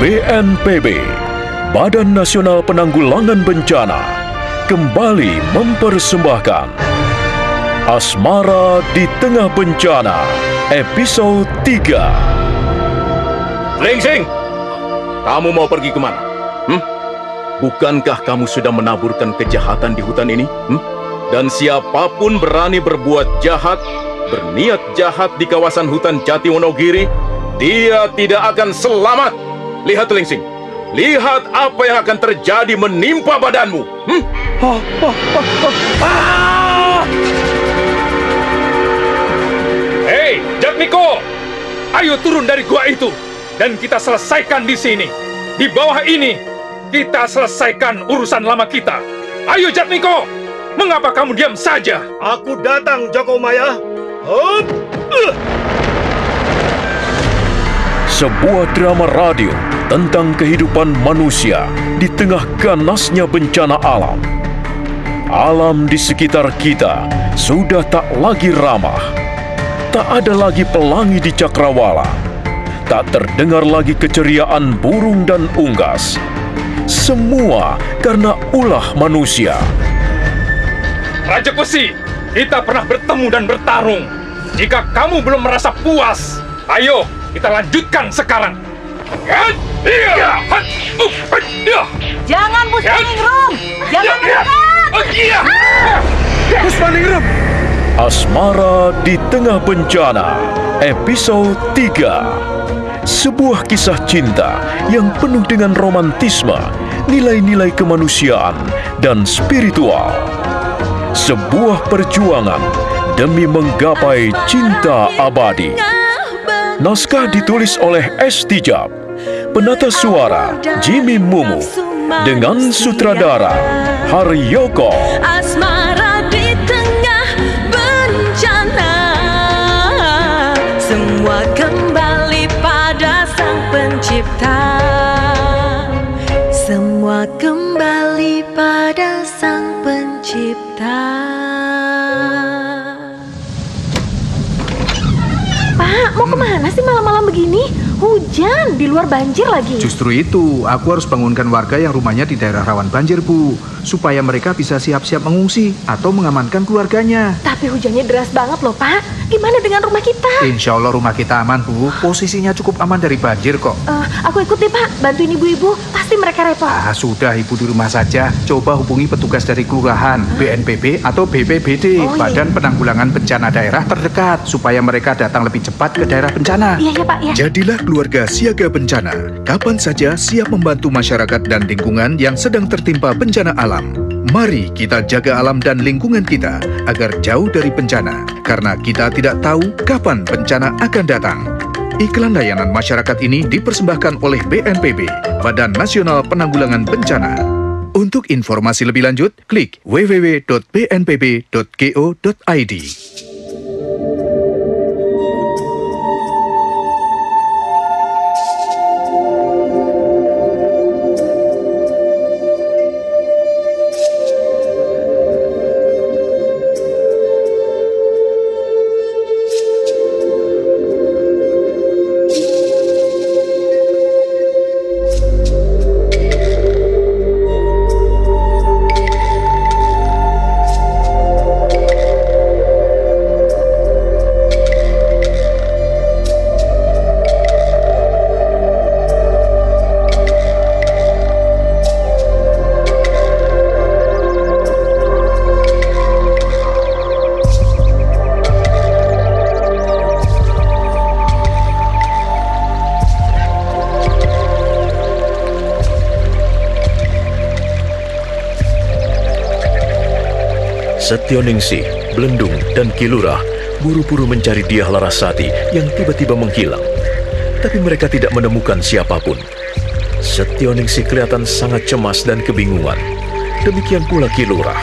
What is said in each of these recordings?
BNPB, Badan Nasional Penanggulangan Bencana, kembali mempersembahkan Asmara di Tengah Bencana, episode 3. Lingsing, kamu mau pergi kemana? Bukankah kamu sudah menaburkan kejahatan di hutan ini? Dan siapapun berani berbuat jahat, berniat jahat di kawasan hutan Jatiwonogiri, dia tidak akan selamat. Lihat Lingsing, lihat apa yang akan terjadi menimpa badanmu. Hei, Jatmiko, ayo turun dari gua itu dan kita selesaikan di sini. Di bawah ini kita selesaikan urusan lama kita. Ayo Jatmiko, mengapa kamu diam saja? Aku datang, Jokomaya. Sebuah drama radio tentang kehidupan manusia di tengah ganasnya bencana alam. Alam di sekitar kita sudah tak lagi ramah. Tak ada lagi pelangi di cakrawala. Tak terdengar lagi keceriaan burung dan unggas. Semua karena ulah manusia. Raja Besi, kita pernah bertemu dan bertarung. Jika kamu belum merasa puas, ayo kita lanjutkan sekarang. Jangan Puspaningrum! Jangan mendekat! Puspaningrum! Asmara di Tengah Bencana, episode 3. Sebuah kisah cinta yang penuh dengan romantisme, nilai-nilai kemanusiaan, dan spiritual. Sebuah perjuangan demi menggapai cinta abadi. Naskah ditulis oleh S. Tijab, penata suara Jimmy Mumu, dengan sutradara Haryoko. Asmara di tengah bencana, semua kembali pada Sang Pencipta. Semua kembali pada Sang Pencipta. Pak, mau kemana sih malam-malam begini? Hujan, di luar banjir lagi. Justru itu, aku harus bangunkan warga yang rumahnya di daerah rawan banjir, Bu, supaya mereka bisa siap-siap mengungsi atau mengamankan keluarganya. Tapi hujannya deras banget loh, Pak. Gimana dengan rumah kita? Insya Allah rumah kita aman, Bu. Posisinya cukup aman dari banjir kok. Aku ikut deh, Pak. Bantuin ibu-ibu. Pasti mereka repot. Sudah, Ibu di rumah saja. Coba hubungi petugas dari kelurahan, BNPB atau BPBD, Badan Penanggulangan Bencana Daerah terdekat, supaya mereka datang lebih cepat ke daerah bencana. Iya, Pak. Ya. Jadilah keluarga siaga bencana. Kapan saja siap membantu masyarakat dan lingkungan yang sedang tertimpa bencana alam. Mari kita jaga alam dan lingkungan kita agar jauh dari bencana, karena kita tidak tahu kapan bencana akan datang. Iklan layanan masyarakat ini dipersembahkan oleh BNPB, Badan Nasional Penanggulangan Bencana. Untuk informasi lebih lanjut, klik www.bnpb.go.id. Setyoningsih, Blendung, dan Kilurah buru-buru mencari Dyah Larasati yang tiba-tiba menghilang. Tapi mereka tidak menemukan siapapun. Setyoningsih kelihatan sangat cemas dan kebingungan. Demikian pula Kilurah.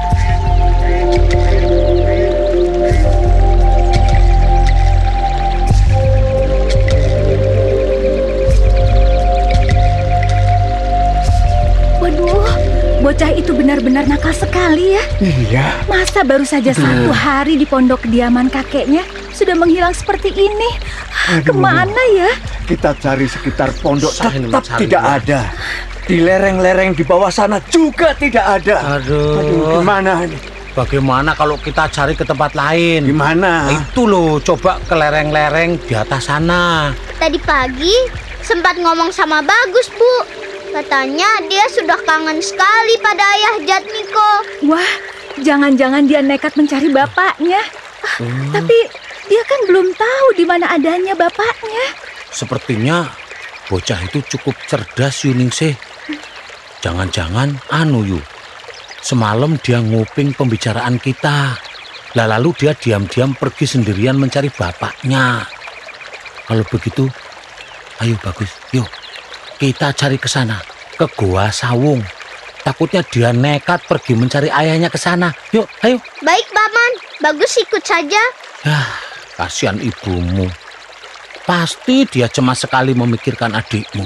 Bocah itu benar-benar nakal sekali ya. Iya. Masa baru saja 1 hari di pondok kediaman kakeknya sudah menghilang seperti ini? Kemana ya? Kita cari sekitar pondok tetap tidak ya. ada. Di lereng-lereng di bawah sana juga tidak ada. Aduh, gimana ini? Bagaimana kalau kita cari ke tempat lain? Gimana? Itu loh, coba ke lereng-lereng di atas sana. Tadi pagi sempat ngomong sama Bagus, Bu. Katanya dia sudah kangen sekali pada ayah Jatmiko. Wah, jangan-jangan dia nekat mencari bapaknya. Tapi dia kan belum tahu di mana adanya bapaknya. Sepertinya bocah itu cukup cerdas, Yuningsih. Jangan-jangan Yu. Semalam dia nguping pembicaraan kita. Lalu dia diam-diam pergi sendirian mencari bapaknya. Kalau begitu, ayo Bagus, yuk kita cari ke sana, ke Goa Sawung. Takutnya dia nekat pergi mencari ayahnya ke sana. Yuk, ayo. Baik, Paman. Bagus ikut saja. Kasihan ibumu. Pasti dia cemas sekali memikirkan adikmu.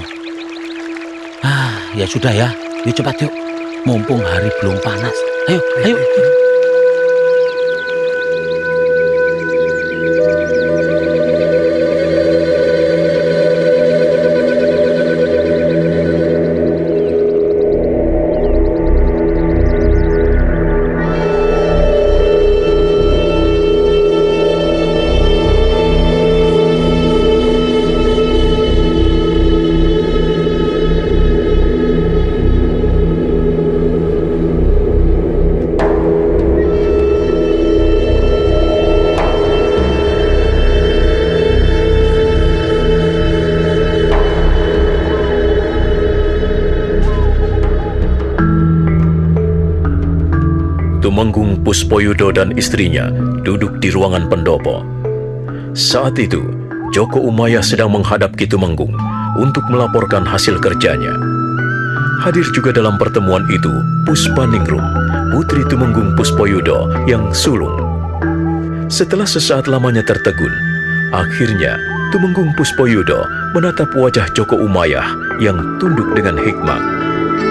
Ya sudah ya. Yuk cepat yuk. Mumpung hari belum panas. Ayo, ayo. Tumenggung Puspoyudo dan istrinya duduk di ruangan pendopo. Saat itu, Joko Umayyah sedang menghadap Ki Tumenggung untuk melaporkan hasil kerjanya. Hadir juga dalam pertemuan itu Puspaningrum, putri Tumenggung Puspoyudo yang sulung. Setelah sesaat lamanya tertegun, akhirnya Tumenggung Puspoyudo menatap wajah Joko Umayyah yang tunduk dengan hikmat.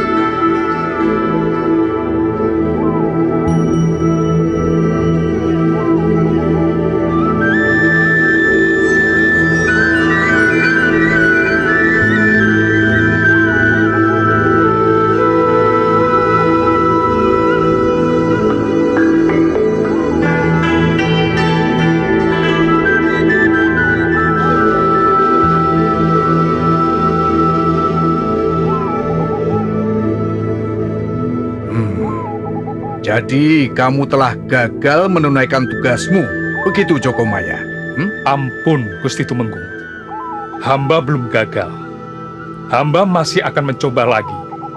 Jadi kamu telah gagal menunaikan tugasmu, begitu Jokomaya? Ampun, Gusti Tumenggung. Hamba belum gagal. Hamba masih akan mencoba lagi.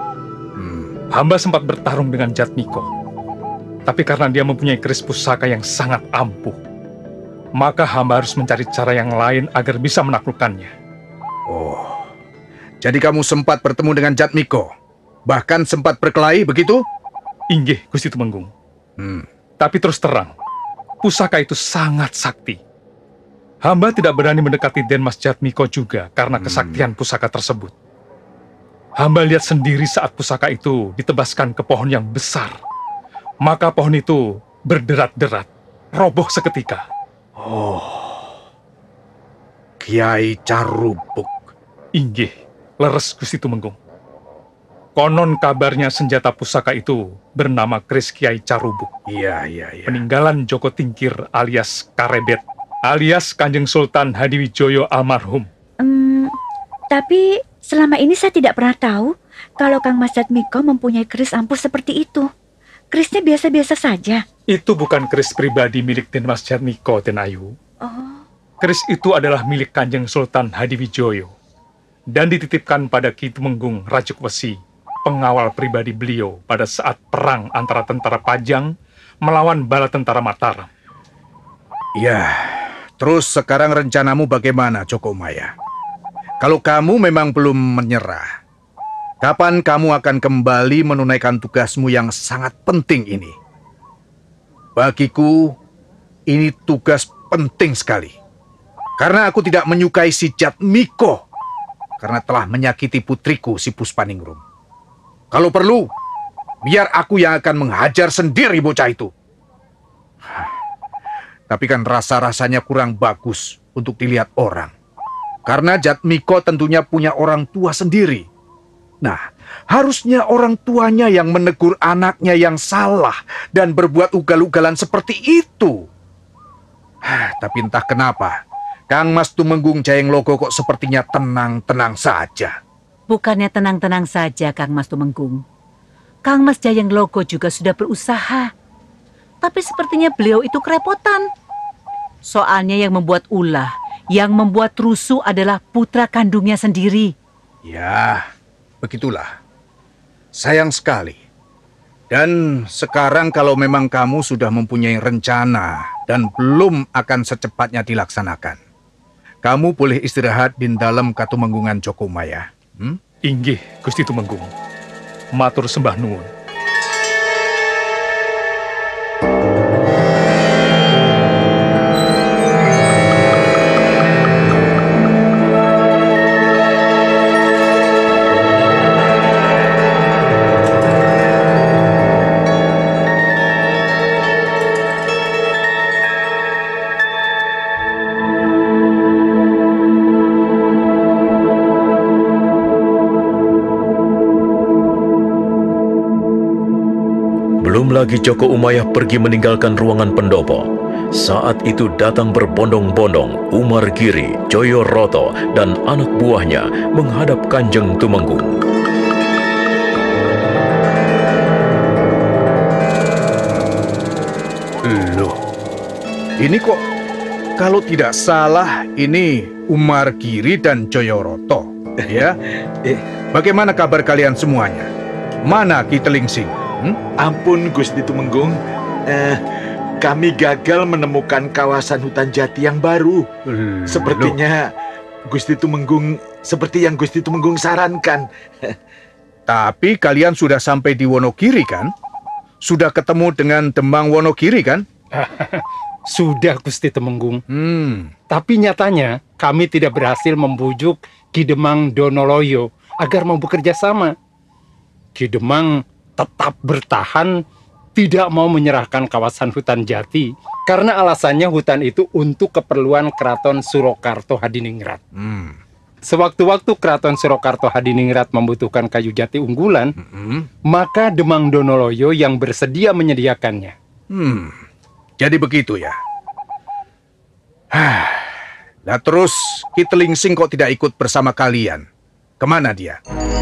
Hamba sempat bertarung dengan Jatmiko. Tapi karena dia mempunyai keris pusaka yang sangat ampuh, maka hamba harus mencari cara yang lain agar bisa menaklukkannya. Oh, jadi kamu sempat bertemu dengan Jatmiko? Bahkan sempat berkelahi, begitu? Inggih, Gusti Tumenggung. Tapi terus terang, pusaka itu sangat sakti. Hamba tidak berani mendekati Den Mas Jatmiko juga karena kesaktian pusaka tersebut. Hamba lihat sendiri saat pusaka itu ditebaskan ke pohon yang besar. Maka pohon itu berderat-derat, roboh seketika. Oh, Kiai Carubuk. Inggih, leres Gusti Tumenggung. Konon kabarnya senjata pusaka itu bernama keris Kiai Carubuk. Iya. Peninggalan Joko Tingkir alias Karebet, alias Kanjeng Sultan Hadiwijoyo almarhum. Tapi selama ini saya tidak pernah tahu kalau Kang Mas Jatmiko mempunyai keris ampuh seperti itu. Kerisnya biasa-biasa saja. Itu bukan keris pribadi milik Den Mas Jatmiko, Den Ayu. Oh. Keris itu adalah milik Kanjeng Sultan Hadiwijoyo dan dititipkan pada Ki Tumenggung Rajukwesi, pengawal pribadi beliau pada saat perang antara tentara Pajang melawan bala tentara Mataram. Ya, terus sekarang rencanamu bagaimana, Joko Umayyah? Kalau kamu memang belum menyerah, kapan kamu akan kembali menunaikan tugasmu yang sangat penting ini? Bagiku, ini tugas penting sekali. Karena aku tidak menyukai si Jatmiko, karena telah menyakiti putriku si Puspaningrum. Kalau perlu, biar aku yang akan menghajar sendiri bocah itu. Tapi kan rasa-rasanya kurang bagus untuk dilihat orang. Karena Jatmiko tentunya punya orang tua sendiri. Nah, harusnya orang tuanya yang menegur anaknya yang salah dan berbuat ugal-ugalan seperti itu. Tapi entah kenapa, Kang Mas Tumenggung Jayenglogo kok sepertinya tenang-tenang saja. Bukannya tenang-tenang saja, Kang Mas Tumenggung. Kang Mas Jayenglogo juga sudah berusaha. Tapi sepertinya beliau itu kerepotan. Soalnya yang membuat ulah, yang membuat rusuh adalah putra kandungnya sendiri. Ya, begitulah. Sayang sekali. Dan sekarang kalau memang kamu sudah mempunyai rencana dan belum akan secepatnya dilaksanakan, kamu boleh istirahat di dalam Katumenggungan Jokomaya. Inggih, Gusti Tumenggung. Matur sembah nuwun. Belum lagi Joko Umayyah pergi meninggalkan ruangan pendopo. Saat itu datang berbondong-bondong Umar Giri, Joyoroto, dan anak buahnya menghadap Kanjeng Tumenggung. Loh, ini kok kalau tidak salah ini Umar Giri dan Joyoroto, ya? Bagaimana kabar kalian semuanya? Mana Ki Telingsing? Ampun Gusti Tumenggung, kami gagal menemukan kawasan hutan jati yang baru. Sepertinya Gusti Tumenggung seperti yang Gusti Tumenggung sarankan. Tapi kalian sudah sampai di Wonogiri kan? Sudah ketemu dengan Demang Wonogiri kan? Sudah Gusti Tumenggung. Tapi nyatanya kami tidak berhasil membujuk Ki Demang Donoloyo agar mau bekerja sama. Ki Demang tetap bertahan, tidak mau menyerahkan kawasan hutan jati karena alasannya hutan itu untuk keperluan Keraton Surakarta Hadiningrat. Sewaktu-waktu Keraton Surakarta Hadiningrat membutuhkan kayu jati unggulan, maka Demang Donoloyo yang bersedia menyediakannya. Jadi begitu ya. Nah terus Ki Telingsing kok tidak ikut bersama kalian? Kemana dia?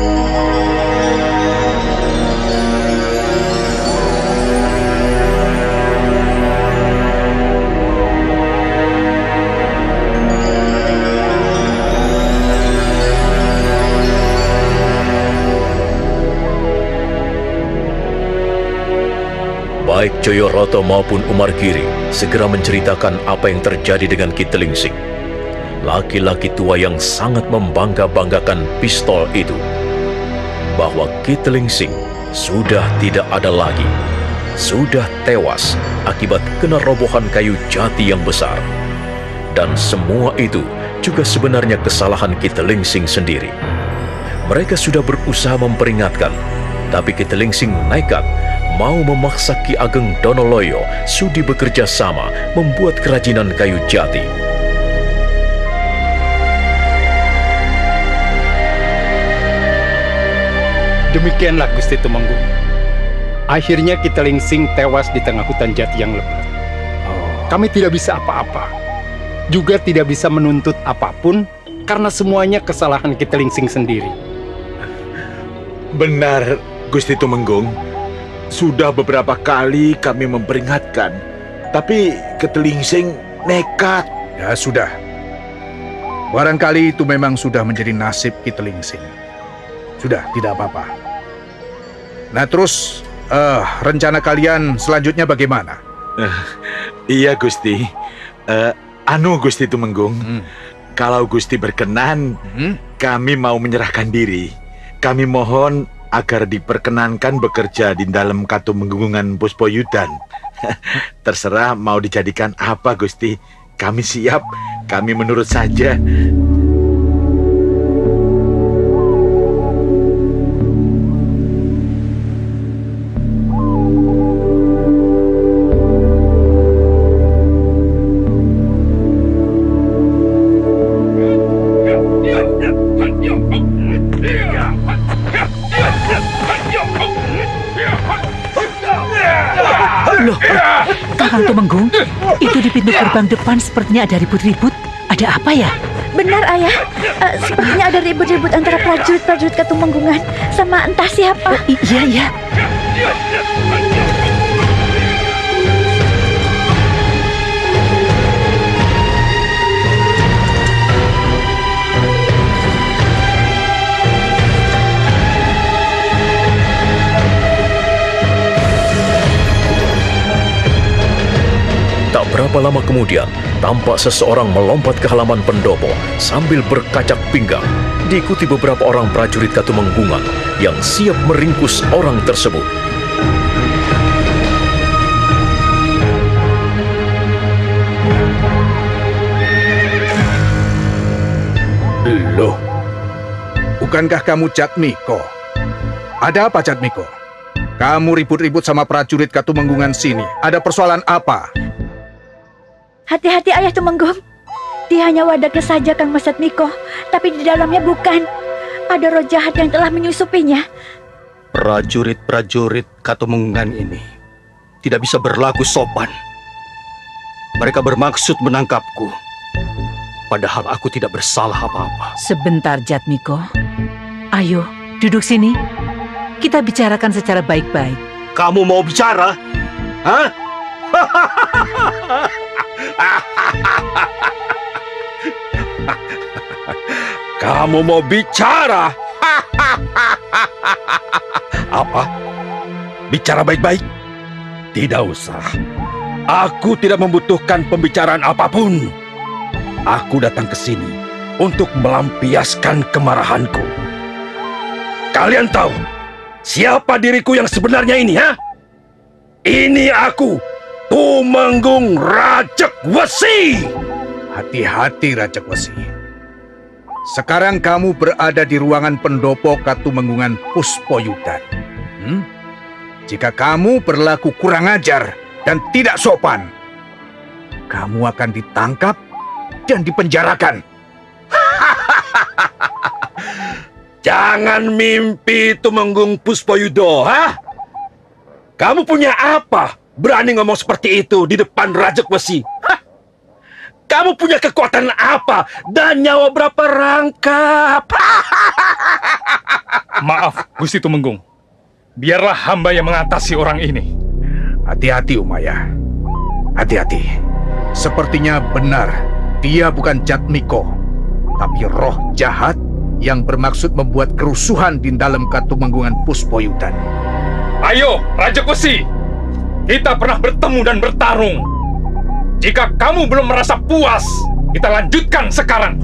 Baik Joyoroto maupun Umar Giri segera menceritakan apa yang terjadi dengan Ki Telingsing. Laki-laki tua yang sangat membangga-banggakan pistol itu. Bahwa Ki Telingsing sudah tidak ada lagi. Sudah tewas akibat kena robohan kayu jati yang besar. Dan semua itu juga sebenarnya kesalahan Ki Telingsing sendiri. Mereka sudah berusaha memperingatkan, tapi Ki Telingsing nekat mau memaksa Ki Ageng Donoloyo sudi bekerja sama membuat kerajinan kayu jati. Demikianlah Gusti Tumenggung. Akhirnya Ki Telingsing tewas di tengah hutan jati yang lebat. Kami tidak bisa apa-apa, juga tidak bisa menuntut apapun karena semuanya kesalahan Ki Telingsing sendiri. Benar Gusti Tumenggung. Sudah beberapa kali kami memperingatkan, tapi Ki Telingsing nekat. Ya sudah. Barangkali itu memang sudah menjadi nasib Ki Telingsing. Sudah, tidak apa-apa. Nah terus, rencana kalian selanjutnya bagaimana? Iya Gusti. Gusti Tumenggung, kalau Gusti berkenan, kami mau menyerahkan diri. Kami mohon agar diperkenankan bekerja di dalam Katumenggungan Puspoyudan. Terserah mau dijadikan apa Gusti. Kami siap, kami menurut saja. Kang Tumenggung, itu di pintu gerbang depan sepertinya ada ribut-ribut. Ada apa ya? Benar, Ayah. Sepertinya ada ribut-ribut antara prajurit-prajurit Ketumenggungan sama entah siapa. Iya. Tak berapa lama kemudian, tampak seseorang melompat ke halaman pendopo sambil berkacak pinggang, diikuti beberapa orang prajurit Ketumenggungan yang siap meringkus orang tersebut. Loh, bukankah kamu Jatmiko? Ada apa, Jatmiko? Kamu ribut-ribut sama prajurit Ketumenggungan sini. Ada persoalan apa? Hati-hati, Ayah Tumenggung. Dia hanya wadaknya saja, Kang Mas Jatmiko, tapi di dalamnya bukan. Ada roh jahat yang telah menyusupinya. Prajurit-prajurit Ketumenggungan ini tidak bisa berlaku sopan. Mereka bermaksud menangkapku, padahal aku tidak bersalah apa-apa. Sebentar, Jatmiko. Ayo, duduk sini. Kita bicarakan secara baik-baik. Kamu mau bicara? Hah? Kamu mau bicara? Apa? Bicara baik-baik? Tidak usah. Aku tidak membutuhkan pembicaraan apapun. Aku datang ke sini untuk melampiaskan kemarahanku. Kalian tahu siapa diriku yang sebenarnya ini, ha? Ini aku, Tumenggung Rajekwesi. Hati-hati, Rajekwesi. Sekarang kamu berada di ruangan pendopo Ketumenggungan Puspoyudan. Jika kamu berlaku kurang ajar dan tidak sopan, kamu akan ditangkap dan dipenjarakan. Jangan mimpi, Tumenggung Puspoyudo, ha? Kamu punya apa berani ngomong seperti itu di depan Rajekwesi? Kamu punya kekuatan apa dan nyawa berapa rangkap? Maaf, Gusti Tumenggung. Biarlah hamba yang mengatasi orang ini. Hati-hati, Umayah. Hati-hati. Sepertinya benar, dia bukan Jatmiko, tapi roh jahat yang bermaksud membuat kerusuhan di dalam Ketumenggungan Puspoyudan. Ayo, Rajekwesi. Kita pernah bertemu dan bertarung. Jika kamu belum merasa puas, kita lanjutkan sekarang.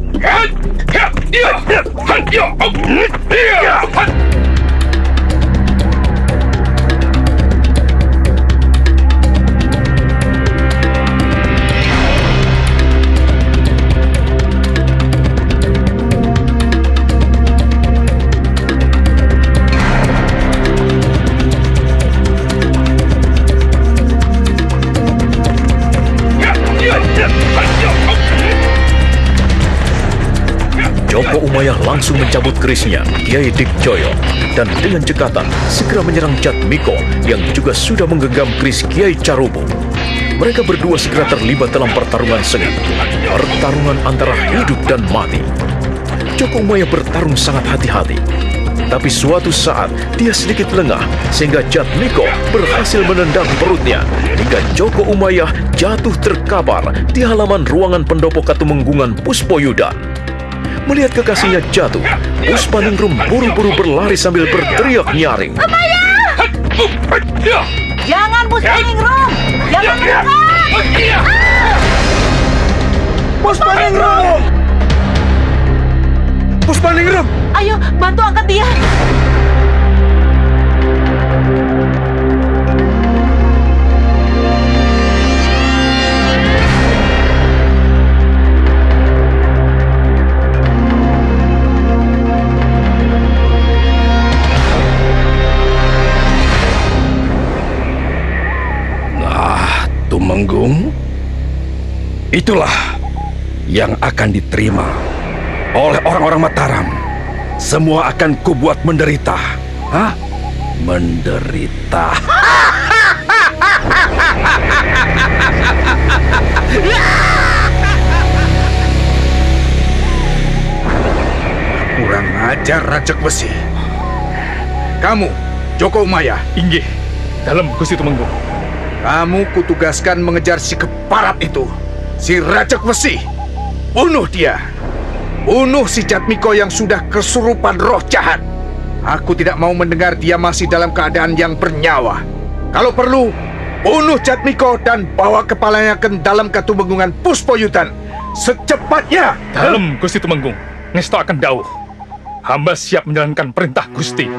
Joko Umayyah langsung mencabut kerisnya, Kiai Dikjoyo, dan dengan cekatan segera menyerang Jatmiko yang juga sudah menggenggam keris Kiai Carubo. Mereka berdua segera terlibat dalam pertarungan sengit, pertarungan antara hidup dan mati. Joko Umayyah bertarung sangat hati-hati, tapi suatu saat dia sedikit lengah sehingga Jatmiko berhasil menendang perutnya hingga Joko Umayyah jatuh terkapar di halaman ruangan pendopo Ketumenggungan Puspoyudan. Melihat kekasihnya jatuh, Puspaningrum buru-buru berlari sambil berteriak nyaring. Umayyah! Jangan, Puspaningrum! Jangan menyerang! Puspaningrum! Puspaningrum! Ayo, bantu angkat dia! Tumenggung, itulah yang akan diterima oleh orang-orang Mataram. Semua akan kubuat menderita. Hah? Menderita. mengejar Rajak Wesi. Kamu, Joko Umaya. Inggih, dalam Gusti Tumenggung. Kamu kutugaskan mengejar si keparat itu, si Rajak Wesi. Bunuh dia. Bunuh si Jatmiko yang sudah kesurupan roh jahat. Aku tidak mau mendengar dia masih dalam keadaan yang bernyawa. Kalau perlu, bunuh Jatmiko dan bawa kepalanya ke dalam Katumenggungan Puspoyutan secepatnya. Dalam Gusti Tumenggung, Ngesto akan dawuh. Hamba siap menjalankan perintah Gusti.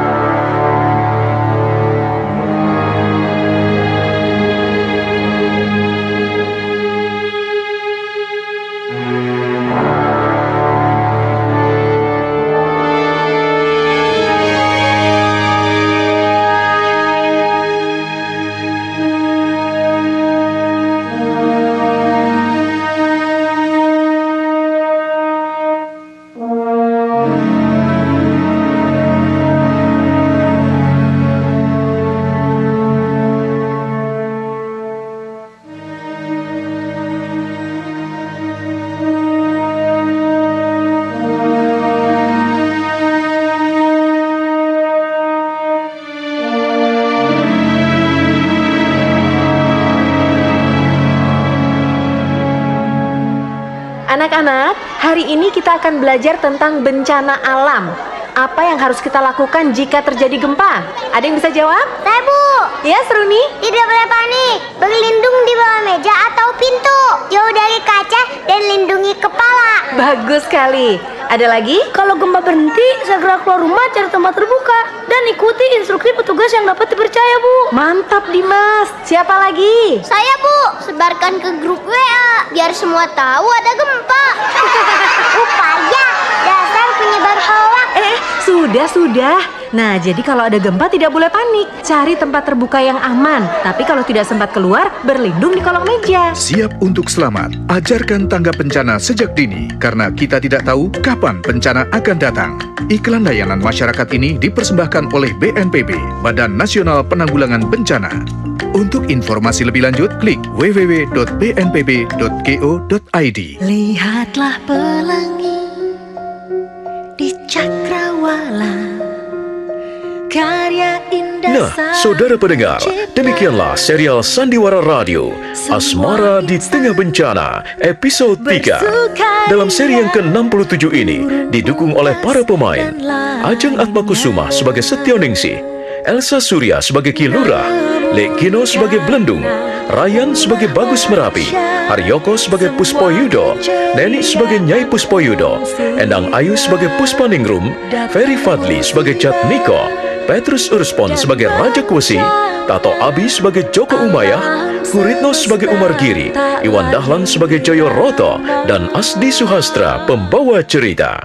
Anak-anak, hari ini kita akan belajar tentang bencana alam. Apa yang harus kita lakukan jika terjadi gempa? Ada yang bisa jawab? Saya, Bu. Ya, Seruni? Tidak boleh panik. Berlindung di bawah meja atau pintu. Jauh dari kaca dan lindungi kepala. Bagus sekali. Ada lagi? Kalau gempa berhenti, segera keluar rumah cari tempat terbuka dan ikuti instruksi petugas yang dapat dipercaya, Bu. Mantap, Dimas. Siapa lagi? Saya, Bu. Sebarkan ke grup WA biar semua tahu ada gempa. Upaya dasar penyebar hoax. Sudah. Nah, jadi kalau ada gempa tidak boleh panik. Cari tempat terbuka yang aman. Tapi kalau tidak sempat keluar, berlindung di kolong meja. Siap untuk selamat. Ajarkan tanggap bencana sejak dini, karena kita tidak tahu kapan bencana akan datang. Iklan layanan masyarakat ini dipersembahkan oleh BNPB, Badan Nasional Penanggulangan Bencana. Untuk informasi lebih lanjut, klik www.bnpb.go.id. Lihatlah pelangi di cakrawala, karya indah. Nah, saudara pendengar, demikianlah serial Sandiwara Radio Asmara di Tengah Bencana episode 3. Dalam seri yang ke-67 ini didukung oleh para pemain Ajeng Atmakusuma sebagai Setioningsi, Elsa Surya sebagai Kilura, Lekino sebagai Blendung, Ryan sebagai Bagus Merapi, Haryoko sebagai Puspoyudo, Neni sebagai Nyai Puspoyudo, Endang Ayu sebagai Puspaningrum, Ferry Fadli sebagai Jatmiko, Petrus Urspon sebagai Rajak Wesi, Tato Abi sebagai Joko Umaya, Kuritno sebagai Umar Giri, Iwan Dahlan sebagai Joyo Roto, dan Asdi Suhastra pembawa cerita.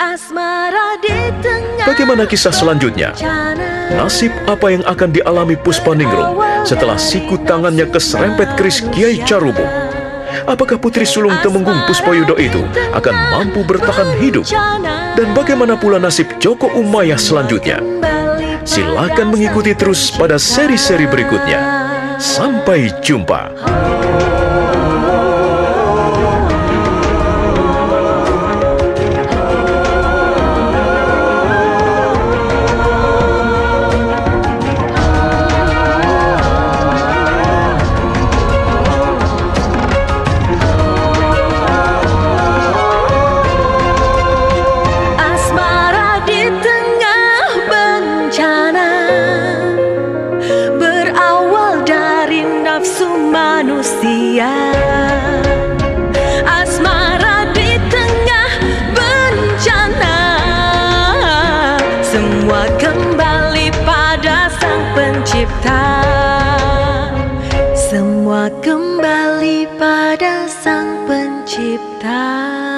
Bagaimana kisah selanjutnya? Nasib apa yang akan dialami Puspaningrum setelah siku tangannya keserempet keris Kiai Carubu? Apakah putri sulung Temenggung Puspoyudo itu akan mampu bertahan hidup? Dan bagaimana pula nasib Joko Umayyah selanjutnya? Silakan mengikuti terus pada seri-seri berikutnya. Sampai jumpa. Asmara di tengah bencana, semua kembali pada Sang Pencipta. Semua kembali pada Sang Pencipta.